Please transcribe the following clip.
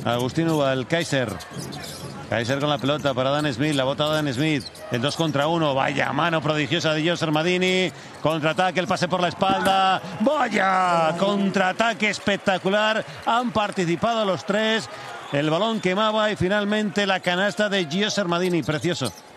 Agustín Ubal, Kaiser. Kaiser con la pelota para Dan Smith, la bota Dan Smith, el 2 contra 1, vaya mano prodigiosa de Gio Sermadini, contraataque, el pase por la espalda, vaya contraataque espectacular, han participado los tres, el balón quemaba y finalmente la canasta de Gio Sermadini, precioso.